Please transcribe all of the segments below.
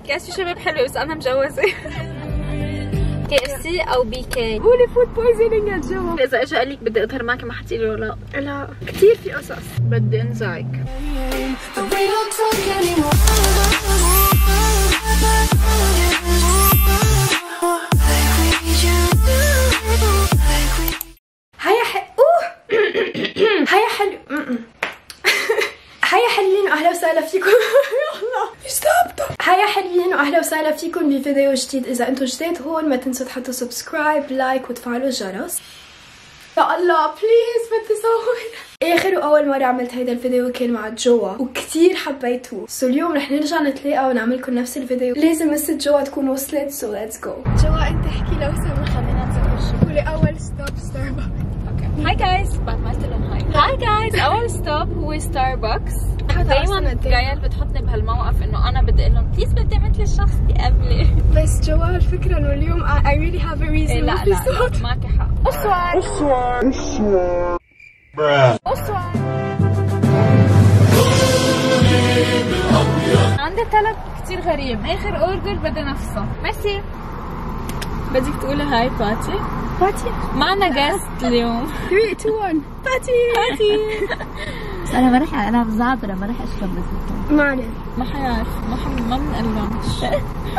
كاس في شباب حلو بس انا مجوزه. KFC او BK. قولي فود بويزنينج يا جو. اذا اجى قال لك بدي اظهر معك ما حتقولي له لا. لا كثير في قصص بدي انزعك. هيا حلو. هيا حلوين واهلا وسهلا فيكم. هيا حلوين واهلا وسهلا فيكم بفيديو جديد. اذا انتم جداد هون ما تنسوا تحطوا سبسكرايب لايك وتفعلوا الجرس. يا الله بليز بدي صور. اخر واول مره عملت هيدا الفيديو كان مع جوا وكثير حبيتوه، سو اليوم رح نرجع نتلاقى ونعمل لكم نفس الفيديو. لازم مسة جوا تكون وصلت، سو ليتس جو. جوا انت احكي لو سمحت. خلينا نسوي قولي اول ستوب ستاربكس. هاي جايز، بعد ما قلت لهم هاي جايز، اول ستوب هو ستاربكس. دايما جايل بتحطني بهالموقف انه انا بدي اقول لهم بليز بدي مثل الشخص اللي قبلي. بس جوا الفكره انه اليوم I really have a reason. لا معك حق. أصوات عندي طلب كتير غريب. اخر اوردر بدي نفسه. ميرسي. بدك تقولي هاي باتي؟ باتي معنا جاست اليوم. 3 2 1 باتي. بس انا بزعطر ما رح اشرب بس ما عليه. ما حيعرف ما بنقلهم.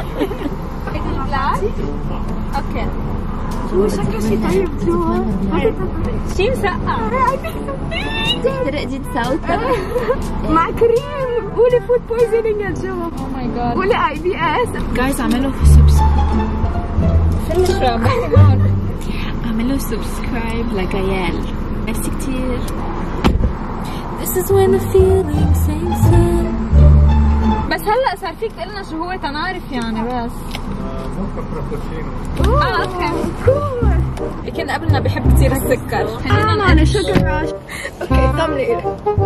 اوكي هو شكله شي طيب جوا. شي مسقع. تحترق جد صوتك مع كريم. قولي فود بويزنينج يا جوا. او ماي جاد. قولي IBS. جايز اعملوا سبسكرايب. شو نشرب؟ اعملوا سبسكرايب لجيال. ميرسي كتير. This is when the feeling sinks in. بس هلا صار فيك تقلنا شو هو تنعرف يعني بس. ممكن فرابتشينو. اوكي كول. كان قبلنا بحب كثير السكر. معنا شوجر راش. اوكي ثملي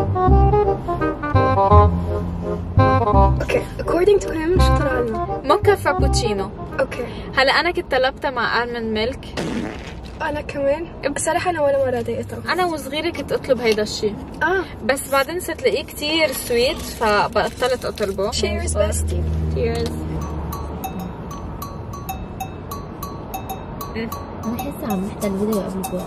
اوكي according to him شو طلع لنا؟ موكا فرابتشينو. اوكي هلا انا كنت طلبتها مع المند ميلك. انا كمان بصراحه انا ولا مره ضايقتها. انا وصغيره كنت اطلب هيدا الشيء. بس بعدين صرت لاقيه كثير سويت فبطلت اطلبه. Cheers bestie. Cheers. انا حاسه عم نحضر الفيديو قبل جوا.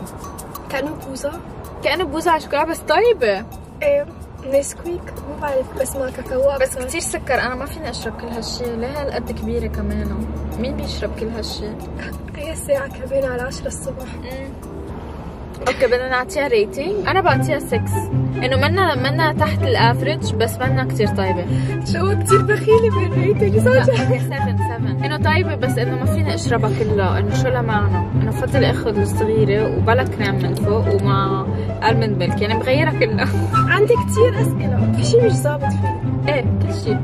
كأنه بوزة على شوكولاته بس طيبه. ايه نسكويك مو بعرف بس مع كاكاو بس كثير سكر. انا ما فيني اشرب كل هالشيء. ليه هالقد كبيره كمان؟ مين بيشرب كل هالشيء؟ هي الساعه كمان على 10 الصبح. اوكي بدنا نعطيها ريتنج. انا بعطيها 6 انه منا تحت الافرج بس منا كثير طيبه. شو كثير بخيله بالريتنج صراحه. 7 انه طيبه بس انه ما فيني اشربها كلها. انه شو لها معنى؟ انا بفضل اخذ الصغيره وبلا كريم من فوق ومع المند ميلك يعني بغيرها كلها. عندي كثير اسئله. في شيء مش ظابط فيه. ايه كل شيء.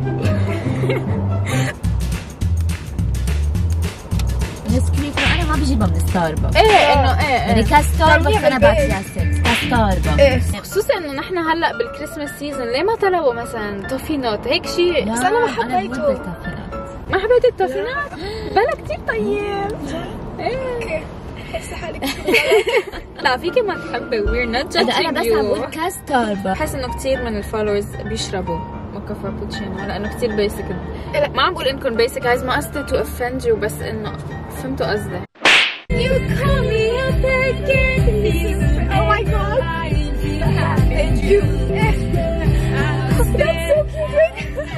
نسكويك انا ما بجيبها من ستاربكس. ايه انه ايه يعني كستاربكس انا بعطيها 6 كستاربكس. ايه خصوصا انه نحن هلا بالكريسماس سيزون ليه ما طلبوا مثلا توفينات هيك شيء؟ بس انا ما حبيته. ما حبيت التوفينات؟ بلا كثير طيب. ايه حاسه حالك. لا فيكي ما تحبي. وير نوت جادجينج يو. انا بس عم بقول كستاربكس. بحس انه كثير من الفولورز بيشربوا موكا فرابتشينو لانه كثير بيسك. ما عم بقول انكم بيسك جايز، ما قصدي تو اوفند يو بس انه فهمتوا قصدي. Oh my god. And you. That's so cute.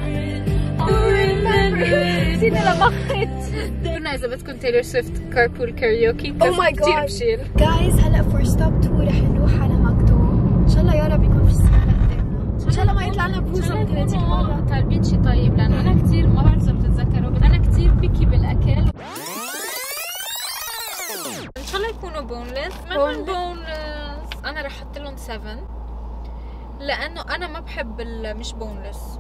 زيني لمخت. قلنا اذا بدكم تايلور سويفت كاربول كاريوكي. Oh my god. Guys هلا for stop 2 رح نروح على ماكدو. ان شاء الله يا رب يكون في السنة قدامنا. ان شاء الله ما يطلع لنا بوزة من 30 مرة. طالبين شي طيب لانه انا كثير ما بعرف اذا بتتذكروا بس انا كثير بكي بالاكل. ان شاء الله يكونوا بونلس. من بونلس انا رح احط لهم 7 لانه انا ما بحب مش بونلس.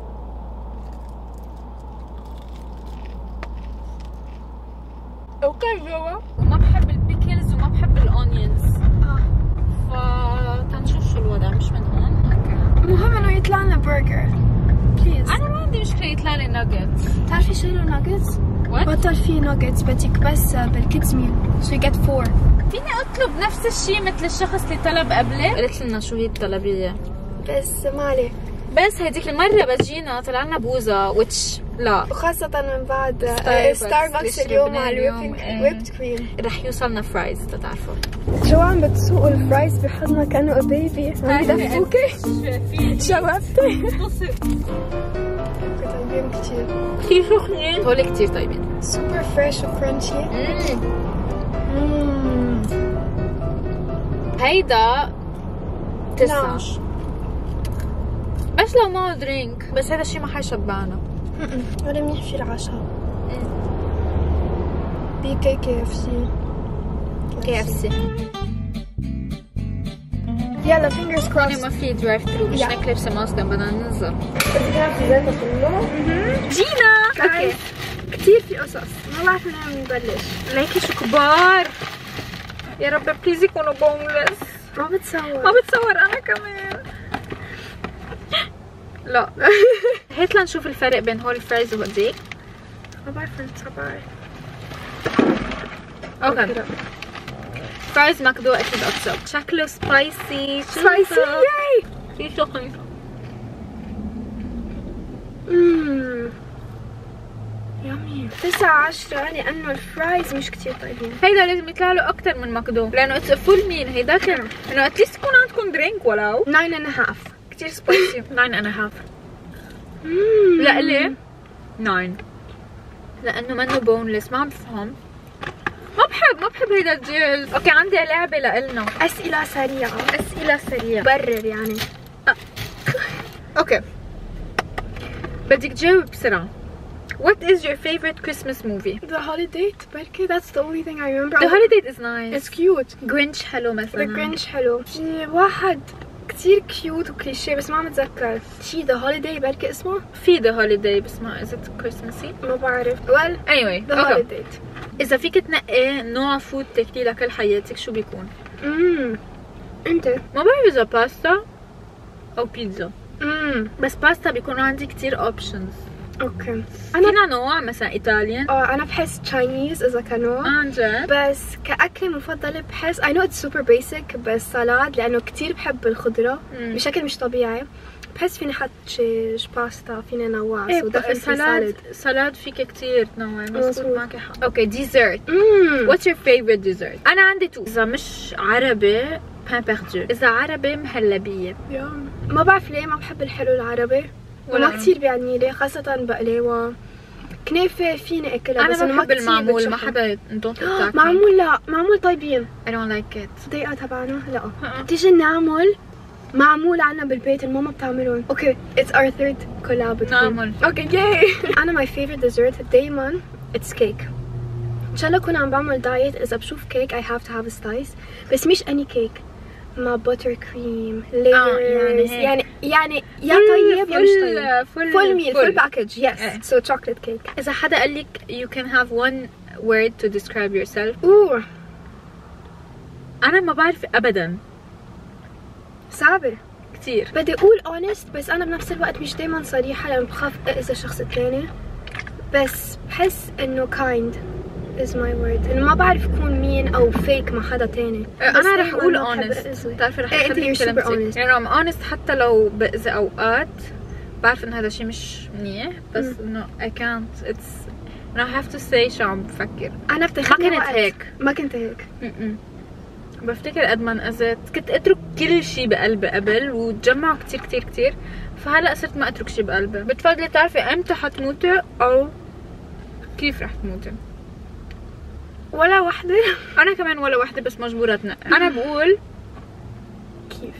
اوكي جوا. وما بحب البيكلز وما بحب الاونيونز. فتنشوف شو الوضع. مش من هون. اوكي المهم انه يطلع لنا برجر بليز. انا ما عندي مشكله يطلع لي ناجتس. بتعرفي شو الناجتس؟ بطل في ناجتس بدك بس بالكيدز ميل سو يو جيت 4. فيني اطلب نفس الشيء مثل الشخص اللي طلب قبلي؟ قالت لنا شو هي الطلبيه بس ما عليه. بس هديك المره بس جينا طلع لنا بوزه وتش لا وخاصة من بعد ستاربكس اليوم مع الويبد كريم. رح يوصلنا فرايز تتعرفوا. شو عم بتسوقوا الفرايز بحضنها كانه بيبي عم يدفوكي؟ شوفتي؟ طيبين كتير كتير سخنين. هول كتير طيبين. سوبر فريش وكرانشي. هيدا 9 بس لو معه درينك، بس هذا الشيء ما حيشبعنا. ولا منيح في العشاء. بي KFC. يلا فينجرز كروس. ما في درايف ثرو مش ناكل بسماسكن، بدنا ننزل. جينا. اوكي كثير في قصص ما بعرف منين نبلش. ليكي شو كبار. يا رب بليز يكونوا بونلس. ما بتصور انا كمان. لا هات لنشوف الفرق بين هول الفرايز وهديك. ما بعرف الصباح. اوكي فرايز ماكدو اكيد ابسط. شكله سبايسي. ياي في سخن. يامي 9-10 لانه الفرايز مش كتير طيبين. هيدا لازم يطلع له اكثر من ماكدو لانه اتس فول ميل. هيدا كان انه اتليست يكون عندكم درينك ولو 9.5. كتير سبايسي. 9.5. لا ليه 9 لانه منه بونلس. ما عم بفهم. ما بحب هيدا الجيلز. اوكي عندي لعبه لإلنا. اسئله سريعه برر يعني. اوكي بدك تجاوب بسرعه. What is your favorite Christmas movie? The Holiday. بركي that's the only thing I remember. The Holiday is nice. It's cute. Grinch حلو مثلا. The Grinch حلو. في واحد كتير كيوت وكليشيه بس ما عم اتذكر. شي The Holiday بركي اسمه. في The Holiday بس ما is it Christmassy؟ ما بعرف. Well anyway The Holiday. إذا فيك تنقي نوع فود تاكليه لكل حياتك شو بيكون؟ انت؟ ما بعرف إذا باستا أو بيتزا. بس باستا بيكون عندي كتير اوبشنز. اوكي فينا نوع مثلا ايطاليان. انا بحس تشاينيز اذا كنوع. عن جد؟ بس كاكله مفضله بحس I know it's super basic بس سلاد لانه كتير بحب الخضره بشكل مش طبيعي. بحس فيني حط شيش باستا فيني نوع سلاد فيك كتير تنوع. مظبوط معك حق. اوكي ديزرت. What's your favorite dessert؟ انا عندي تو. اذا مش عربي بان بيردو، اذا عربي مهلبيه. ما بعرف ليه ما بحب الحلو العربي وما كتير بيعني لي خاصة بقلاوة كنافة فيني اكلها بس انا بحب المعمول. ما حدا معمول. لا معمول طيبين. I don't like it. ضيقة تبعنا لا تيجي نعمل معمول عنا بالبيت الماما بتعملهم. اوكي it's our third collab. نعمل. اوكي ياي. انا my favorite dessert دايما it's cake. ان شاء الله كون عم بعمل دايت اذا بشوف كيك I have to have a slice بس مش any cake مع باتر كريم layers يعني يا طيب يا مش طيب. فول ميل فول باكج يس. سو chocolate كيك. اذا حدا قال لك you can have one word to describe yourself. انا ما بعرف ابدا. صعبة كتير. بدي اقول honest بس انا بنفس الوقت مش دايما صريحة لانه بخاف اذى الشخص الثاني. بس بحس انه kind is my word. انه ما بعرف اكون مين او fake مع حدا تاني. انا رح اقول honest. بتعرفي رح اخذ كلمتي يعني I'm honest حتى لو باذي اوقات بعرف انه هذا الشيء مش منيح بس انه I can't it's I have to say شو عم بفكر. انا بتاخذني ما كنت هيك. ما كنت هيك. بفتكر قد ما انأذيت كنت اترك كل شيء بقلبي قبل وتجمعوا كتير فهلا صرت ما اترك شيء بقلبي. بتفضلي تعرفي امتى حتموتي او كيف رح تموتي؟ ولا وحده. انا كمان ولا وحده بس مجبوره اتنقل. انا بقول كيف.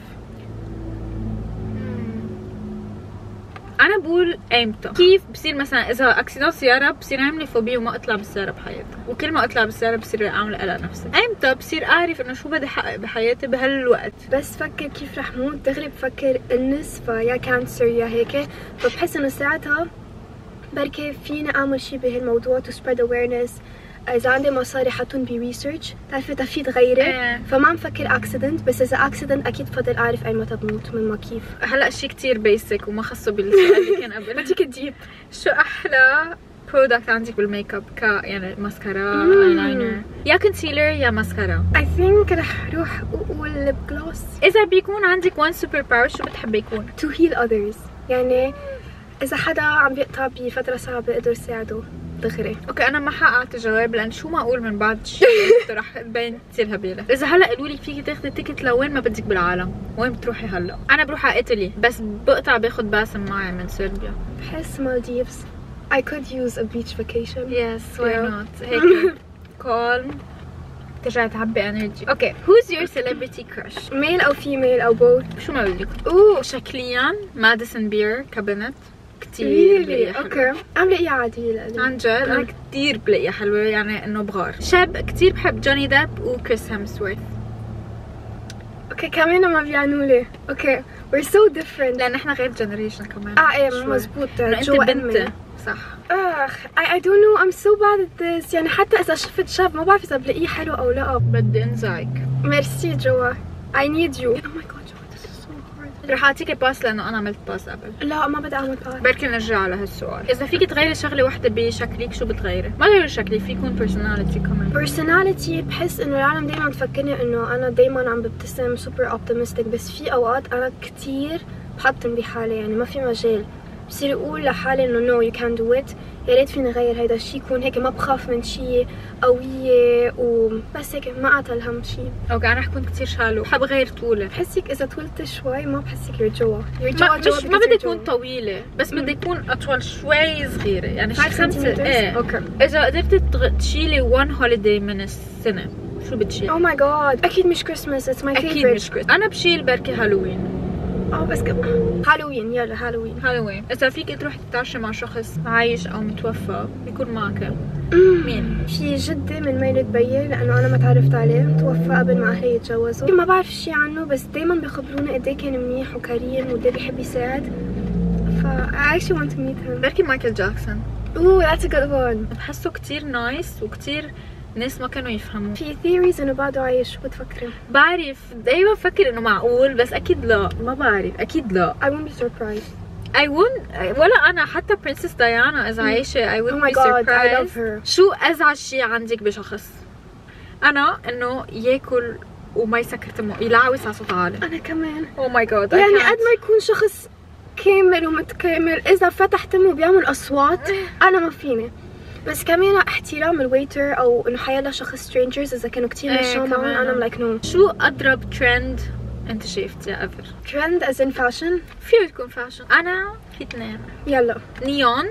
انا بقول امتى. كيف بصير مثلا اذا اكسيدون سياره بصير عامله فوبيا وما اطلع بالسياره بحياتي وكل ما اطلع بالسياره بصير اعمل قلق نفسي. امتى بصير اعرف انه شو بدي احقق بحياتي بهالوقت. بس فكر كيف رح موت دغري بفكر النسفة يا كانسر يا هيك فبحس انه ساعتها بركي فيني اعمل شيء بهالموضوع to spread awareness. اذا عندي مصاري حطون بريسيرش تعرفي تفيد غيري فما عم فكر اكسيدنت بس اذا اكسيدنت اكيد بفضل اعرف اي متى بموت من ما كيف. هلا شيء كتير بيسك وما خصه بالسؤال اللي كان قبل. بديك تجيب شو احلى برودكت عندك بالميك اب يعني ماسكارا ايلاينر يا كونسيلر يا ماسكارا؟ اي ثينك رح اروح اقول ليب جلوس. اذا بيكون عندك وان سوبر باور شو بتحبي يكون؟ to heal others يعني اذا حدا عم بيقطع بفتره صعبه قدر يساعده دغري. اوكي انا ما حقعت جواب لان شو معقول من بعد شيء رح تبين كثير هبيله. اذا هلا قالوا لي فيكي تاخذي تيكت لوين ما بدك بالعالم، وين بتروحي هلا؟ انا بروح على ايطالي بس بقطع باخذ باسم معي من صربيا. بحس مالديفز I could use a beach vacation. Yes why not. هيك calm ترجعي تعبي انرجي. اوكي who's your celebrity crush؟ ميل او فيميل او both؟ شو ما بدك. اوه شكليا ماديسون بير كابينت كتير بلاقيها حلوة. اوكي عم بلاقيها عادية لأني عن جد انا كتير بلاقيها حلوة، يعني انه بغار. شاب كتير بحب جوني ديب وكريس هيمسورث. اوكي كمان ما بيعنوا لي. اوكي we're so different. لان احنا غير جنريشن كمان. ايه شوي. مزبوط. انت جوا بنت أمي. صح. I don't know I'm so bad at this. يعني حتى إذا شفت شاب ما بعرف إذا بلاقيه حلو أو لا. بدي انزعك. ميرسي جوا. I need you. Oh my god جوا this is so hard. رح اعطيكي باس لانه انا عملت باس قبل. لا ما بدي أعمل باس. بركي نرجع على هالسؤال. اذا فيك تغيري شغله وحده بشكلك شو بتغيري؟ ما غير شكلي، في يكون personality كمان. personality بحس إنه العالم دايما بتفكرني إنه أنا دايما عم ببتسم super optimistic، بس في أوقات أنا كتير بحطم بحالي، يعني ما في مجال. بصير اقول لحالي انه نو يو كان دو ات، يا ريت فيني اغير هيدا الشيء، يكون هيك ما بخاف من شيء، قويه وبس هيك ما اعطى الهم شيء. اوكي انا رح كون كثير شالو، بحب غير طولي. بحسك اذا طولت شوي ما بحسك يور جوا ما بدي اكون طويله، بس بدي اكون اطول شوي صغيره، يعني شي 5 ايه. اوكي اذا قدرت تشيلي 1 هوليداي من السنه شو بتشيل؟ او ماي جاد اكيد مش كريسماس، اتس ماي فيفورت. اكيد مش كريسماس، انا بشيل بركي هالوين. بس هالوين، يلا هالوين. اذا فيك تروحي تتعشى مع شخص عايش او متوفى بيكون معك مين؟ في جدي من ميلة بيي، لانه انا ما تعرفت عليه، توفى قبل ما اهلي يتجوزوا. ما بعرف شيء عنه بس دايما بيخبرونا قد ايه كان منيح وكريم وقد ايه بيحب يساعد، ف I actually want to meet him. بركي مايكل جاكسون. That's a good one. بحسه كتير نايس وكتير ناس ما كانوا يفهموا. في theories انه بعده عايش، شو بتفكري؟ بعرف دايما بفكر انه معقول، بس اكيد لا، ما بعرف، اكيد لا. I won't be surprised. I won't، ولا انا حتى برنسس ديانا اذا عايشه I wouldn't Oh my be god surprised. I love her. شو ازعج شيء عندك بشخص؟ انا انه ياكل وما يسكر تمه، يلعوس على صوت عالي. انا كمان. Oh my god يعني قد ما يكون شخص كامل ومتكامل، اذا فتح تمه بيعمل اصوات انا ما فيني. بس كمان احترام الويتر او انه حيلا شخص strangers اذا كانوا كتير مشوا معهم، انا لايك نو. شو اضرب ترند انت شايفتيها ايفر؟ ترند از ان فاشن؟ فيه تكون فاشن. انا في 2 يلا نيون.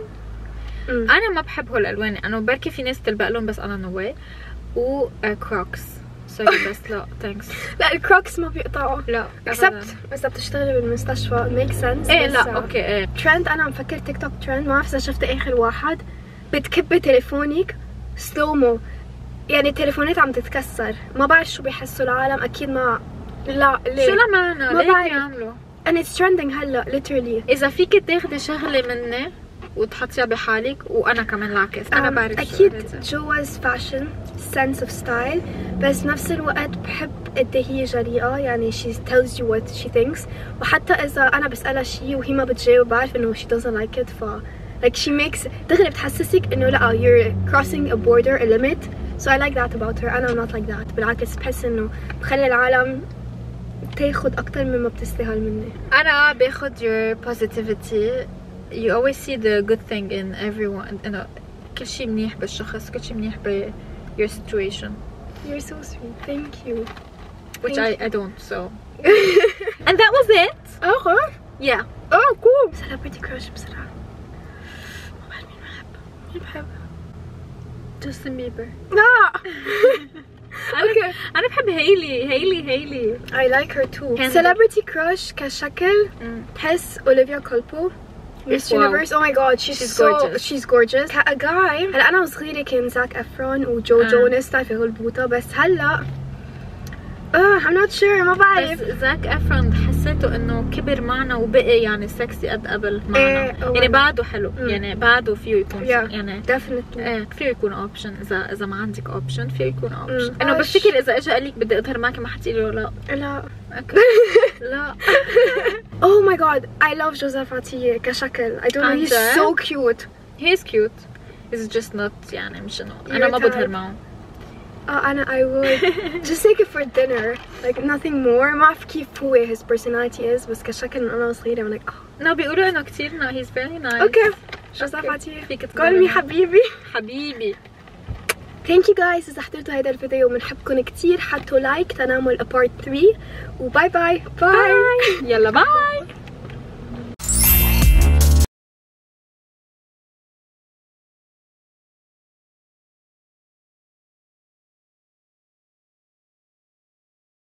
انا ما بحب هول الالوان، انا بركي في ناس تلبق لهم بس انا نو واي. و كروكس سوري بس لا ثانكس. لا الكروكس ما بيقطعوا، لا اكسبت اذا بتشتغلي بالمستشفى ميك سنس. ايه لا اوكي ايه. ترند انا عم فكر تيك توك ترند، ما بعرف اذا شفت اخر واحد بتكبي تليفونك سلومو، يعني التليفونات عم تتكسر، ما بعرف شو بيحسوا العالم، اكيد ما لا ليه؟ شو لمعنى؟ ما ليه بعرف. يعملوا؟ and it's trending هلا literally. اذا فيك تاخدي شغله مني وتحطيها بحالك، وانا كمان العكس، انا بعرف اكيد جواز فاشن sense of style، بس نفس الوقت بحب قد ايه هي جريئه، يعني she tells you what she thinks، وحتى اذا انا بسالها شيء وهي ما بتجاوب بعرف انه she doesn't like it، ف like she makes دغري بتحسسك انه لا you're crossing a border a limit، so I like that about her. انا I'm not like that، بالعكس بحس انه بخلي العالم تاخد اكتر مما بتستاهل مني. انا باخد your positivity. You always see the good thing in everyone. انه كل شيء منيح بالشخص، كل شيء منيح ب your situation. You're so sweet. Thank you. Which I don't, so. And that was it. Okay. Yeah. Oh cool. Celebrity crush بسرعة. مين بحب؟ Justin Bieber. لا. Okay. أنا بحب هايلي. I like her too. Celebrity crush كشكل بحس أوليفيا كولبو. Miss Universe. Oh my god, she's gorgeous. A guy. هلا أنا وصغيرة كان زاك أفرون وجو جونس، تعرفي هول البوطة، بس هلا I'm not sure، ما بعرف. بس زاك أفرون حسيته إنه كبر معنا وبقي يعني سكسي قد قبل معنا. يعني بعده حلو، يعني بعده فيه يكون يعني definitely. فيه يكون اوبشن. إذا ما عندك اوبشن فيه يكون اوبشن. إنه بفتكر إذا إجا قال لك بدي أظهر معك ما حتقولي له لا. لا. Oh my god, I love Joseph عطية كشكل. I don't know, he's so cute. He's cute. He's just not يعني مش إنه أنا ما بظهر معه. أنا I would just take it for dinner like nothing more. ما أعرف كيف هو his personality is بس كشكل من أنا صغيرة من no بيقولوا إنه كتير he's very nice. أوكي شو صفاتي فيك call me حبيبي. Thank you guys إذا حضرتوا هيدا الفيديو بنحبكم كتير. حطوا لايك تنعمل a part 3 وباي باي. يلا باي.